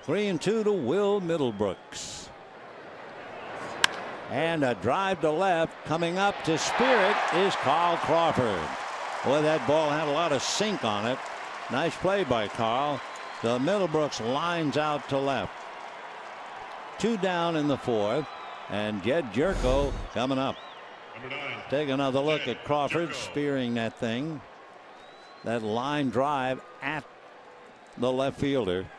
3-2 to Will Middlebrooks. And a drive to left. Coming up to spear it is Carl Crawford. Boy, that ball had a lot of sink on it. Nice play by Carl. The Middlebrooks lines out to left. 2 down in the 4th. And Jed Jerko coming up. Take another look at Crawford spearing that thing. That line drive at the left fielder.